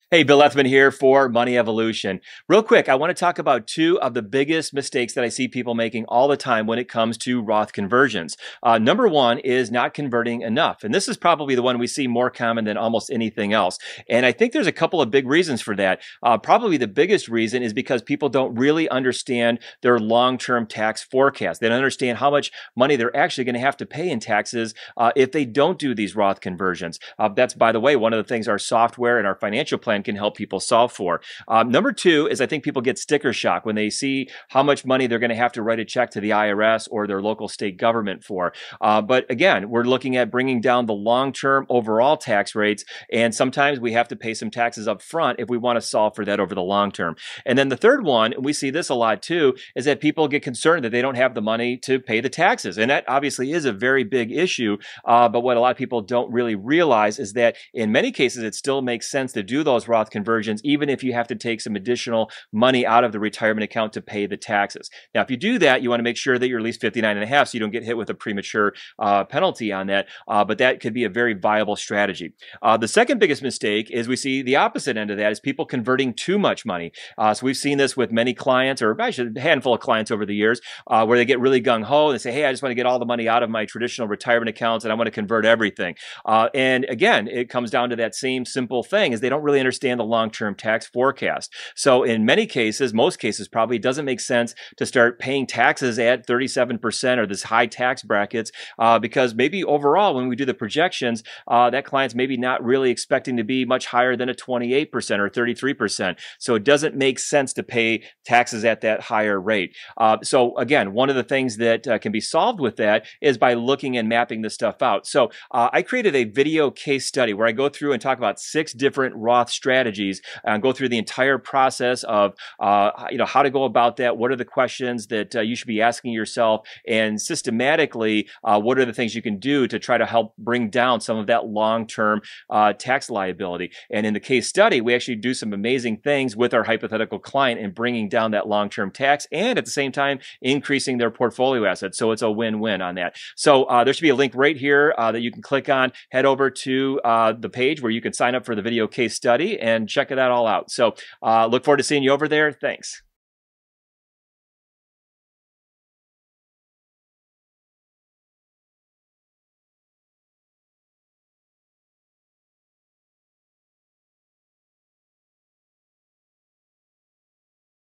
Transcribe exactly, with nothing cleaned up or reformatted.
Hey, Bill Ethman here for Money Evolution. Real quick, I want to talk about two of the biggest mistakes that I see people making all the time when it comes to Roth conversions. Uh, number one is not converting enough. And this is probably the one we see more common than almost anything else. And I think there's a couple of big reasons for that. Uh, probably the biggest reason is because people don't really understand their long-term tax forecast. They don't understand how much money they're actually going to have to pay in taxes uh, if they don't do these Roth conversions. Uh, that's, by the way, one of the things our software and our financial plan can help people solve for. Um, number two is I think people get sticker shock when they see how much money they're going to have to write a check to the I R S or their local state government for. Uh, but again, we're looking at bringing down the long-term overall tax rates, and sometimes we have to pay some taxes up front if we want to solve for that over the long term. And then the third one, and we see this a lot too, is that people get concerned that they don't have the money to pay the taxes. And that obviously is a very big issue. Uh, but what a lot of people don't really realize is that in many cases, it still makes sense to do those Roth conversions, even if you have to take some additional money out of the retirement account to pay the taxes. Now, if you do that, you want to make sure that you're at least fifty-nine and a half so you don't get hit with a premature uh, penalty on that. Uh, but that could be a very viable strategy. Uh, the second biggest mistake is we see the opposite end of that is people converting too much money. Uh, so we've seen this with many clients, or actually a handful of clients over the years, uh, where they get really gung-ho and they say, hey, I just want to get all the money out of my traditional retirement accounts and I want to convert everything. Uh, and again, it comes down to that same simple thing is they don't really understand the long-term tax forecast. So in many cases, most cases probably, it doesn't make sense to start paying taxes at thirty-seven percent or this high tax brackets uh, because maybe overall when we do the projections, uh, that client's maybe not really expecting to be much higher than a twenty-eight percent or thirty-three percent. So it doesn't make sense to pay taxes at that higher rate. Uh, so again, one of the things that uh, can be solved with that is by looking and mapping this stuff out. So uh, I created a video case study where I go through and talk about six different Roth strategies and go through the entire process of uh, you know, how to go about that, what are the questions that uh, you should be asking yourself, and systematically, uh, what are the things you can do to try to help bring down some of that long-term uh, tax liability. And in the case study, we actually do some amazing things with our hypothetical client in bringing down that long-term tax and at the same time increasing their portfolio assets. So it's a win-win on that. So uh, there should be a link right here uh, that you can click on, head over to uh, the page where you can sign up for the video case study and check that all out. So uh, look forward to seeing you over there. Thanks.